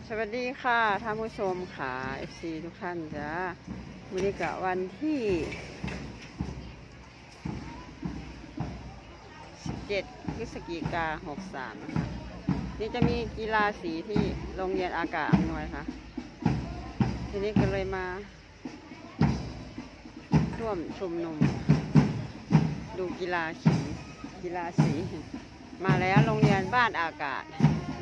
สวัสดีค่ะท่านผู้ชมค่ะ FC ทุกท่านจ้าวันนี้กะวันที่17 พฤศจิกายน 63นะคะนี่จะมีกีฬาสีที่โรงเรียนอากาศอำนวยค่ะทีนี้ก็เลยมาร่วมชุมนุมดูกีฬาสีมาแล้วโรงเรียนบ้านอากาศ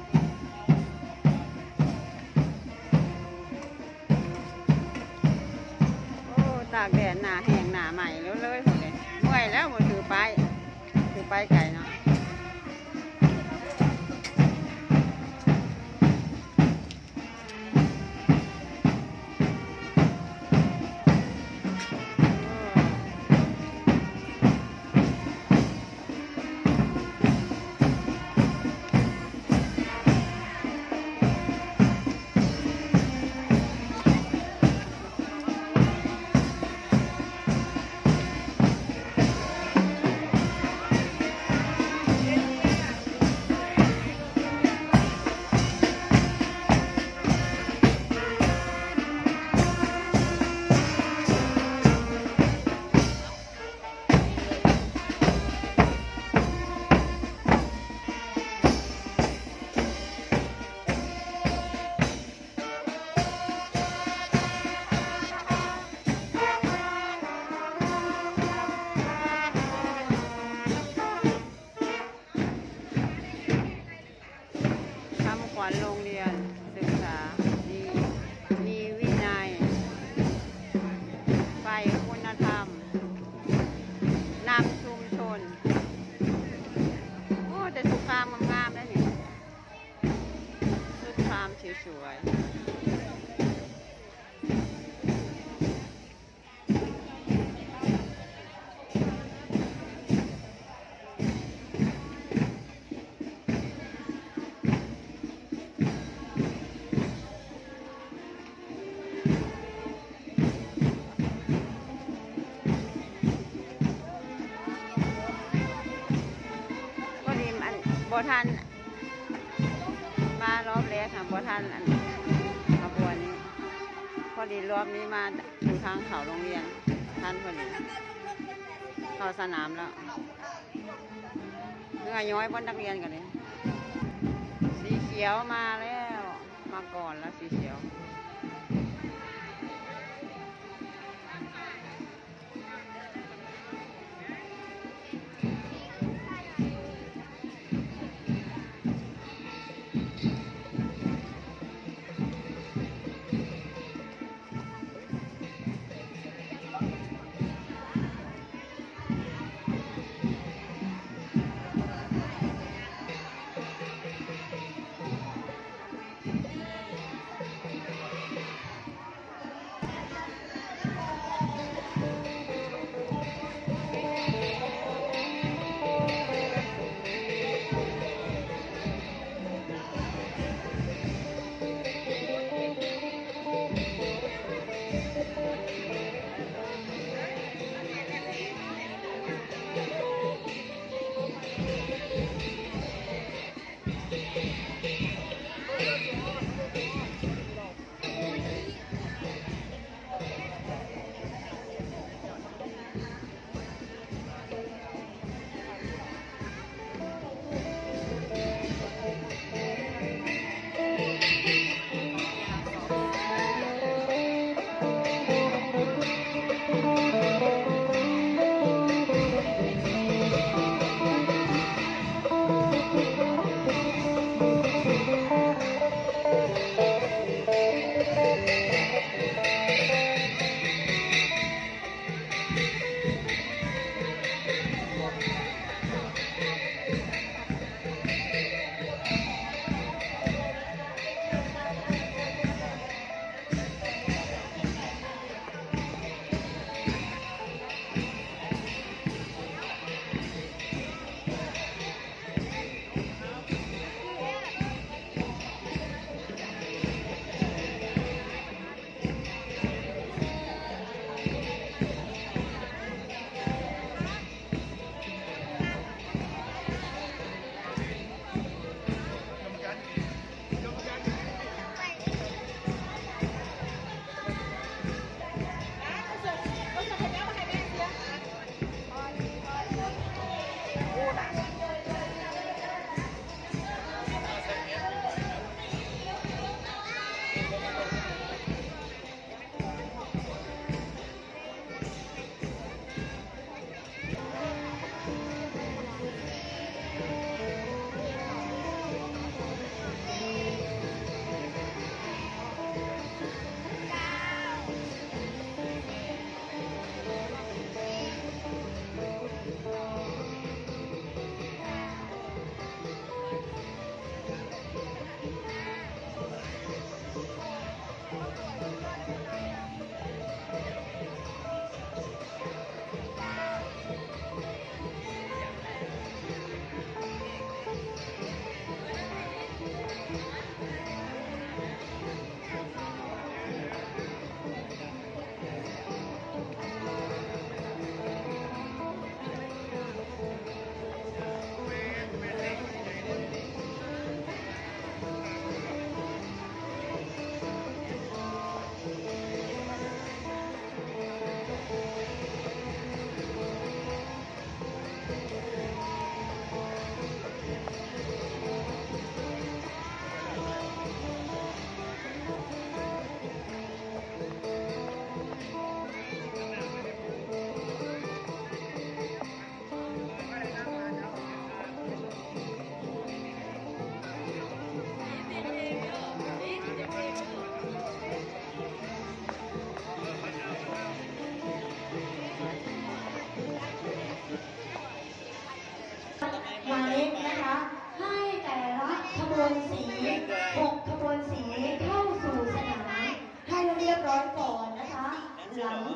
ตากแดดหนาแห้งหนาใหม่เลยหมดเลยเมื่อยแล้วหมดถือไปไก่เนาะโรงเรียนศึกษาดีมีวินัยไปคุณธรรมนำชุมชนโอ้แต่สุขามงามๆได้เนี่ยสุขามสวยๆบ่ทันมารอบแรกค่ะบ่ทันขบวนนี้พอดีรอบนี้มาอยู่ทางเขาโรงเรียนทันพอดีเข้าสนามแล้วเนื้อย้อยบนนักเรียนกันเลยสีเขียวมาแล้วมาก่อนแล้วสีเขียว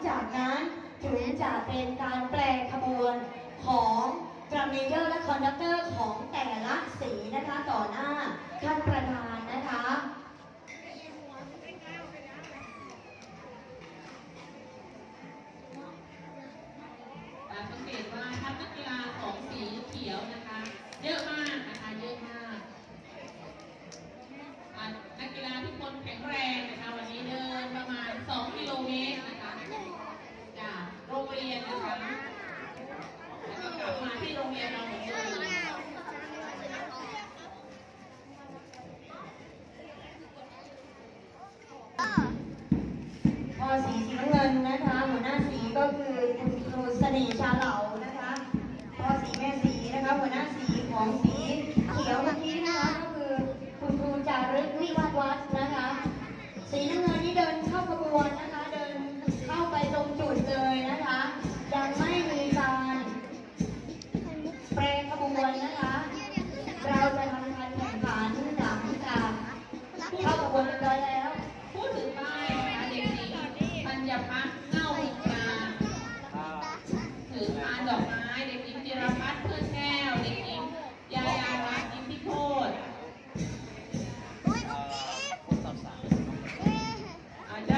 จากนั้นถึงจะเป็นการแปลขบวนของดรัมเมเยอร์และคอนดักเตอร์ของแต่ละสีนะคะต่อหน้าท่านประธานนะคะสังเกตว่าทัพนักกีฬาของสีเขียวนะคะเยอะมากนะคะเยอะมากนักกีฬาทุกคนแข็งแรงนะคะวันนี้เดินประมาณ2 กิโลเมตรนะคะจากโรงเรียนนะคะแล้วก็กลับมาที่โรงเรียนเราเหมือนเดิมพอสีน้ำเงินนะคะหัวหน้าสีก็คือคุณครูเสน่ห์ชาเหลานะคะพอสีแม่สีนะคะหัวหน้าสีของสีเขียวเมื่อกี้นะคะก็คือคุณครูจารึกวิวัฒน์วัฒน์นะคะสีน้ำเงินนี่เดินเข้าขบวนนะคะเดินเข้าไปตรงจุดเลยนะคะยังไม่มีการแปรขบวนนะคะเราจะทำการแข่งขันหลังจากเข้าขบวนเรียบร้อยแล้วพูดถึงป้ายนะคะเด็กหญิงปัญญพัฒน์เง่าบุกาถือพานดอกไม้เด็กหญิงจิรพัฒน์เพื่อนแก้วเด็กหญิงยายารัตน์อินทิโคตร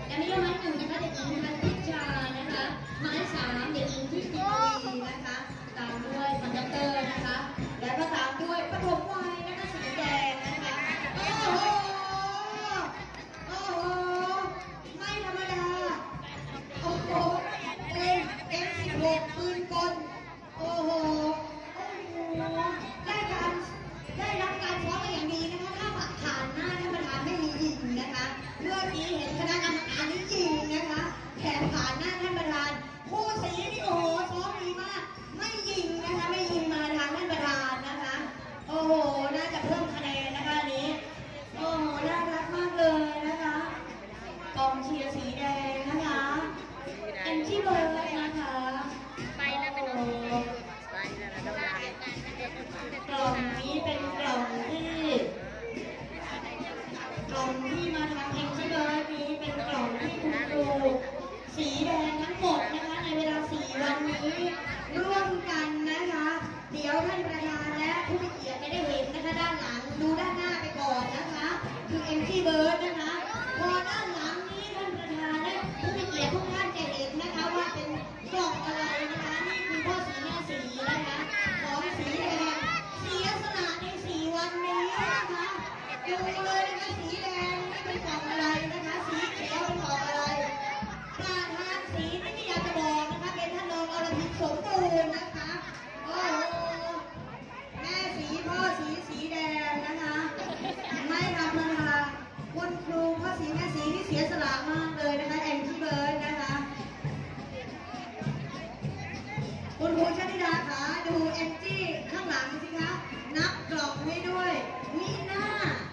อันนี้ไม้หนึ่งนะคะเด็กหญิงพันธิชานะคะไม้สามเด็กหญิงทิติวีนะคะตามด้วยคอนดักเตอร์นะคะและก็ตามด้วยปฐมวัยนะคะสีแดงนะคะโอ้โหโอ้โหไม่ธรรมดาโอ้โหM16ปืนกลโอ้โหได้รับการซ้อมมาอย่างดีนะคะถ้าผ่านหน้าท่านประธานไม่มียิงนะคะเมื่อกี้เห็นคณะกรรมการนี่ยิงนะคะแถมผ่านหน้าท่านประธานคู่สีนี่โอ้โหซ้อมดีมากไม่ยิงนะคะไม่ยิงมาทางท่านประธานนะคะโอ้โหน่าจะเพิ่มคะแนนนะคะอันนี้โอ้โหน่ารักมากเลยนะคะกองเชียร์สีแดงนะคะเอ็นที่เบิร์ดนะคะไปนะเป็นโอ้ไปนะแล้วก็กล่องนี้เป็นกล่องที่มาทำเอ็นที่เบิร์ดนี้เป็นกล่องที่คุณครูสีแดงทั้งหมดนะคะในเวลา4 วันนี้ร่วมกันนะคะเดี๋ยวท่านประธานและผู้มีเกียรติจะได้เห็นนะคะด้านหลังดูด้านหน้าไปก่อนนะคะคือเอ็นที่เบิร์ดนะคะพอด้านหลังนี้ท่านประธานและผู้มีเกียรติทุกท่านจะเห็นนะคะว่าเป็นกล่องอะไรนะคะนี่คือพ่อสีแม่สีนะคะของสีแดงเสียสละใน4 วันนี้นะคะดูเลยนะคะสีแดงนี่เป็นกล่องอะไรนะคะสีเขียวเป็นกล่องอะไรประธานสีนี่ไม่อยากจะบอกนะคะเป็นท่านรองอรพินสมบูรณ์นะคะโอ้โหแม่สีพ่อสีสีแดงนะคะไม่ธรรมดาคุณครูพ่อสีแม่สีที่เสียสละมากเลยนะคะแองจี้เบิร์ดนะคะคุณครูชนิดาขาดูแองจี้ข้างหลังสิคะนับกล่องให้ด้วยมีหน้า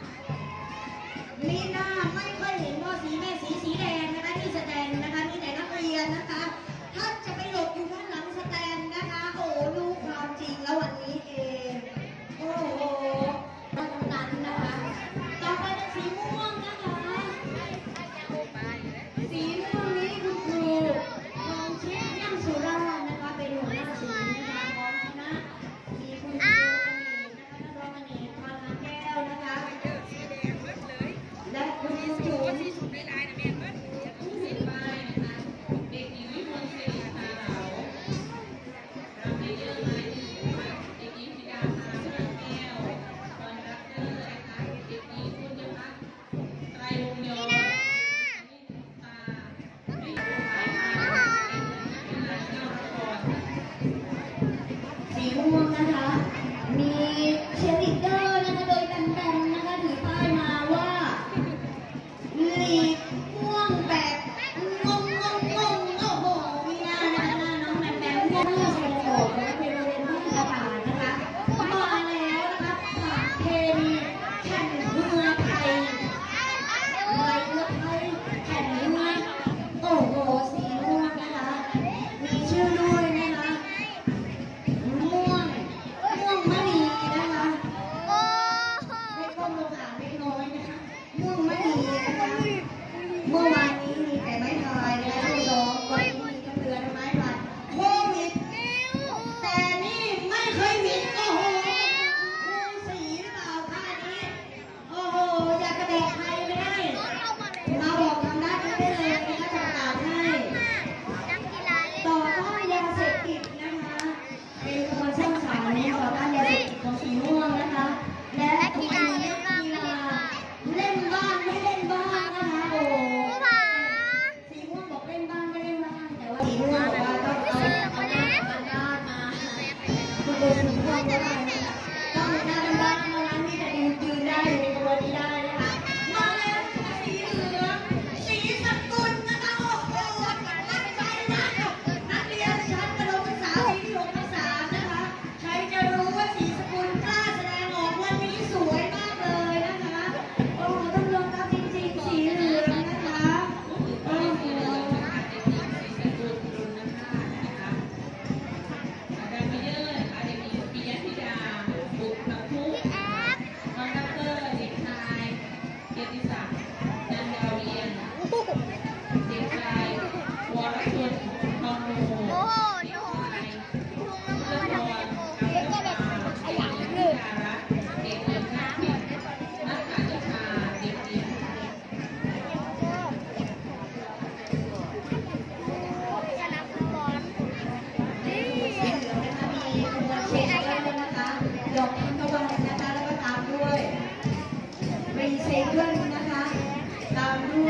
ไม่ค่อยเห็นพ่อสีแม่สีสีแดงนะคะที่แสดงนะคะมีแต่นักเรียนนะคะท่านจะไปหลบอยู่ด้านหลังสแตนนะคะโอ้รู้ความจริงแล้ววันนี้เองโอ้โหตรงนั้นนะคะต่อไปเป็นสีม่วงนะคะสีม่วงนี้คุณครูทองชิดย่ำสุราษฎร์นะคะเป็นหัวหน้าสีนะคะพร้อมคณะมีคุณครูนะคะท่านรองอเนกพานาแก้วนะคะและคุณครูจุ๋มผู้เห็นป้ายนะคะเด็กหญิงวิมลศรีตาเหลารับไปเยอะเลยนะคะเด็กหญิงธิดาภาพแก้วคอนดักเตอร์นะคะเด็กหญิงปุญญพัฒน์ไตรวงศ์ยอตาเด็กหญิงสายมาเด็กหญิงเจ้าพรสีม่วงนะคะ มีเชียร์ลีดเดอร์นะคะ โดยแบมๆนะคะถือป้ายมาว่าลีกม่วงแบบงงโอ้โหมีหน้านะคะหน้าน้องแบมม่วงเลือดสมองนะคะเป็นโรงเรียนที่ประกาศนะคะมาแล้วนะคะผ่านเทมีแข่งเรือไทยแข่งเรือโอ้โหสีม่วงนะคะมีชื่อด้วยนะคะม่วงมณีนะคะให้ก้มลงอ่านเล็กน้อยนะคะม่วงมณีนะคะ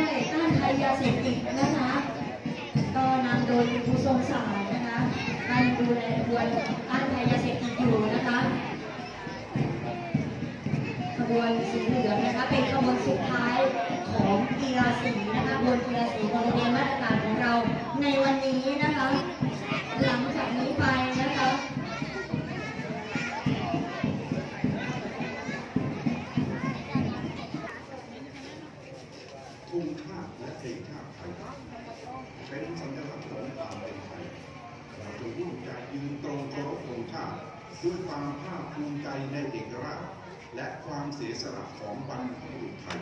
ต้านภัยยาเสพติดนะคะก็นำโดยคุณครูทรงศักดิ์นะคะท่านดูแลขบวนต้านภัยยาเสพติดอยู่นะคะขบวนสีเหลืองนะคะเป็นขบวนสุดท้ายของกีฬาสีนะคะบนกีฬาสีของโรงเรียนมาตรฐานของเราในวันนี้นะคะหลังจากนี้ไปนะคะธงชาติและเพลงชาติไทยเป็นสัญลักษณ์ของความเป็นไทยเราจงร่วมใจยืนตรงเคารพธงชาติด้วยความภาคภูมิใจในเอกราชและความเสียสละของบรรพบุรุษไทย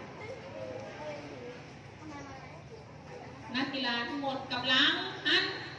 นักกีฬาทั้งหมดกับหลังหัน